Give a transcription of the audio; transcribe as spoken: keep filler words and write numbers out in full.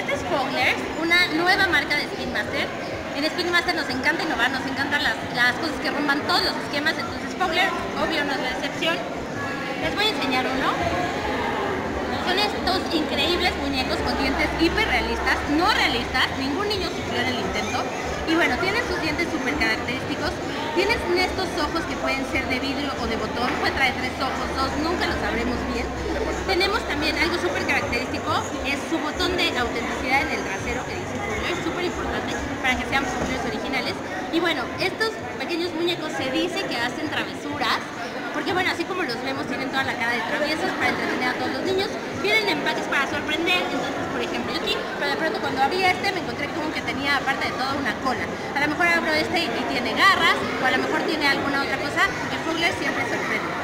Este es Fogglers, una nueva marca de Spin Master. En Spin Master nos encanta innovar, nos encantan las, las cosas que rompan todos los esquemas, entonces Fogglers, obvio, no es la excepción. Les voy a enseñar uno. Son estos increíbles muñecos con dientes hiperrealistas, no realistas, ningún niño sufrió en el intento. Y bueno, tienen sus dientes súper característicos, tienen estos ojos que pueden ser de vidrio o de botón, puede traer tres ojos, dos, nunca lo sabremos bien. Tenemos también algo súper característico, es su botón de autenticidad en el trasero que dice Fogglers, es súper importante para que sean Fogglers originales. Y bueno, estos pequeños muñecos se dice que hacen travesuras, porque bueno, así como los vemos, tienen toda la cara de traviesos para entretener a todos los niños. Vienen empaques para sorprender, entonces por ejemplo yo aquí, pero de pronto cuando abría este me encontré con que tenía aparte de todo una cola. A lo mejor abro este y, y tiene garras, o a lo mejor tiene alguna otra cosa, que Fogglers siempre sorprende.